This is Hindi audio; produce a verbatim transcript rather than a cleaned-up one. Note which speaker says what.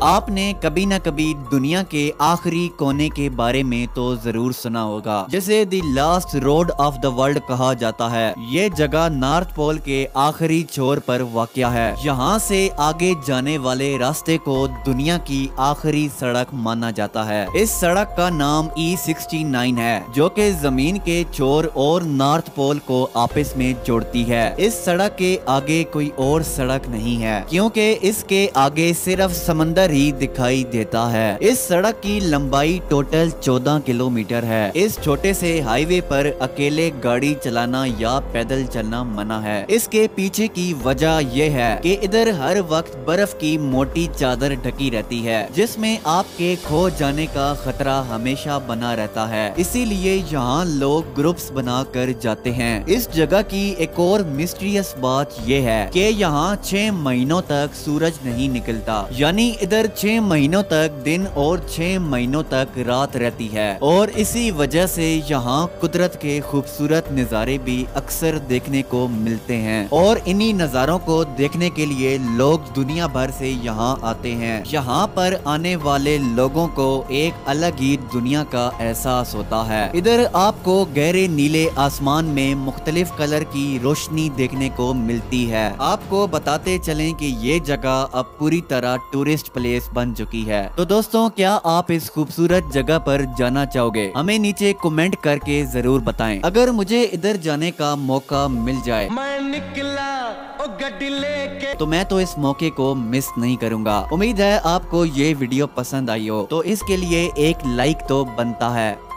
Speaker 1: आपने कभी न कभी दुनिया के आखिरी कोने के बारे में तो जरूर सुना होगा, जिसे the last road of the world कहा जाता है। ये जगह नॉर्थ पोल के आखिरी छोर पर वाक़या है। यहाँ से आगे जाने वाले रास्ते को दुनिया की आखिरी सड़क माना जाता है। इस सड़क का नाम ई सिक्सटी नाइन है, जो कि जमीन के छोर और नॉर्थ पोल को आपस में जोड़ती है। इस सड़क के आगे कोई और सड़क नहीं है, क्योंकि इसके आगे सिर्फ समंदर ही दिखाई देता है। इस सड़क की लंबाई टोटल चौदह किलोमीटर है। इस छोटे से हाईवे पर अकेले गाड़ी चलाना या पैदल चलना मना है। इसके पीछे की वजह यह है कि इधर हर वक्त बर्फ की मोटी चादर ढकी रहती है, जिसमें आपके खो जाने का खतरा हमेशा बना रहता है। इसीलिए यहाँ लोग ग्रुप्स बनाकर जाते हैं। इस जगह की एक और मिस्टीरियस बात यह है कि यहाँ छह महीनों तक सूरज नहीं निकलता, यानी इधर छह महीनों तक दिन और छह महीनों तक रात रहती है। और इसी वजह से यहाँ कुदरत के खूबसूरत नज़ारे भी अक्सर देखने को मिलते हैं, और इन्हीं नज़ारों को देखने के लिए लोग दुनिया भर से यहाँ आते हैं। यहाँ पर आने वाले लोगों को एक अलग ही दुनिया का एहसास होता है। इधर आपको गहरे नीले आसमान में मुख्तलिफ कलर की रोशनी देखने को मिलती है। आपको बताते चलें कि ये जगह अब पूरी तरह टूरिस्ट प्लेस बन चुकी है। तो दोस्तों, क्या आप इस खूबसूरत जगह पर जाना चाहोगे? हमें नीचे कमेंट करके जरूर बताएं। अगर मुझे इधर जाने का मौका मिल जाए
Speaker 2: मैं निकला ओ गड्डी लेके,
Speaker 1: तो मैं तो इस मौके को मिस नहीं करूंगा। उम्मीद है आपको ये वीडियो पसंद आई हो, तो इसके लिए एक लाइक तो बनता है।